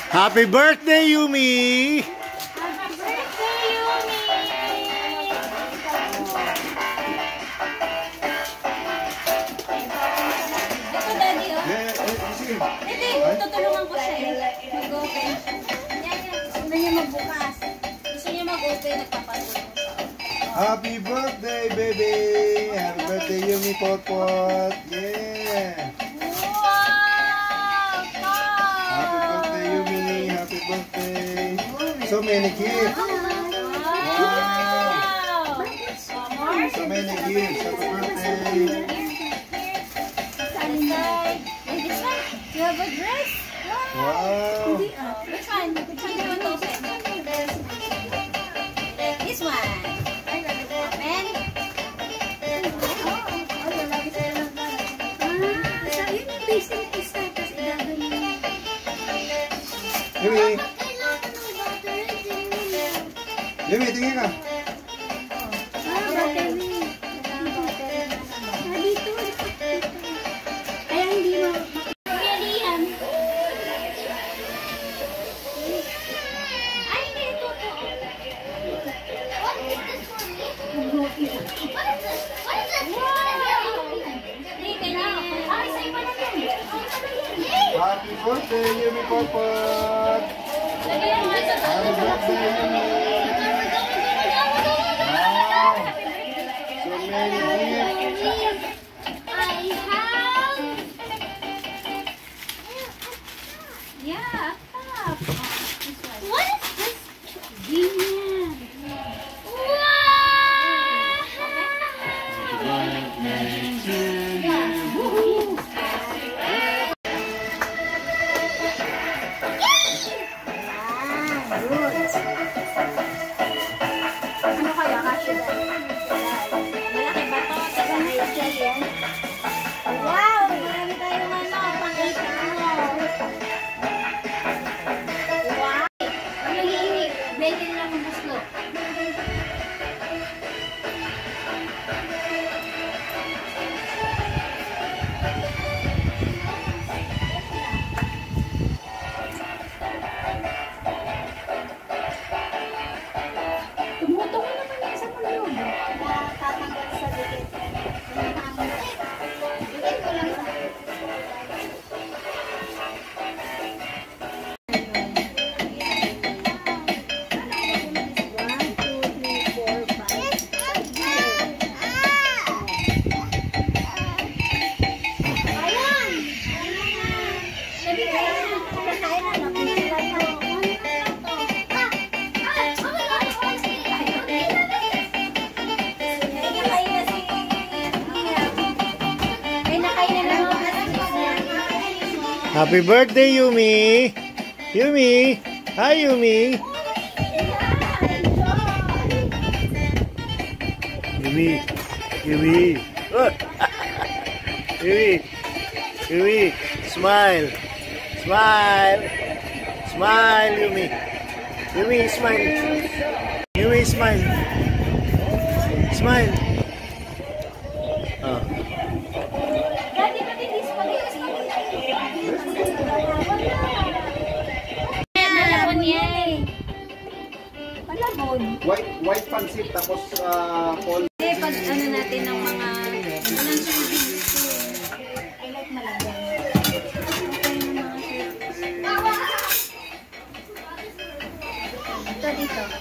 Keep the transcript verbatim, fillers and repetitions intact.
Happy birthday, Yumi! Happy birthday, Yumi! Ito, Daddy, oh. Hindi, tutulungan ko siya. Mag-open. Yan, yan. Gusto niya magbukas. Gusto niya mag-open, nagpapatulong. Happy birthday, baby! Happy birthday, Yumi Potpot! Yeah! Wow! Happy birthday, Yumi! Happy birthday! So many gifts! Wow! So many gifts! Happy birthday! And this one, you have a dress? Wow! Which one? Which one do you want to open? This one. Open. Yumi! Yumi, tingin ka! Happy birthday, Yumi Potpot! Happy birthday, Yumi! Wow! So many gifts! I have... Yeah, a cup. What is this? Ganyan. Ano kaya kasi? Malaki ba ito? Wow! Marami tayong ano, pang-ipin mo. Wow! Ang nag-iingi. Bete na lang ang buslo. Tumutok ko naman yung isang loob. Tatanggal sa dikit. Dikit ko lang sa Happy birthday, Yumi! Yumi! Hi, Yumi! Yumi! Yumi! Oh. Yumi! Yumi! Smile! Smile! Smile, Yumi! Yumi, smile! Yumi, smile! Smile! Oh. White white pancit tapos uh, all. Eh, pag ano natin ng mga anong service. I like malagyan. Ito dito.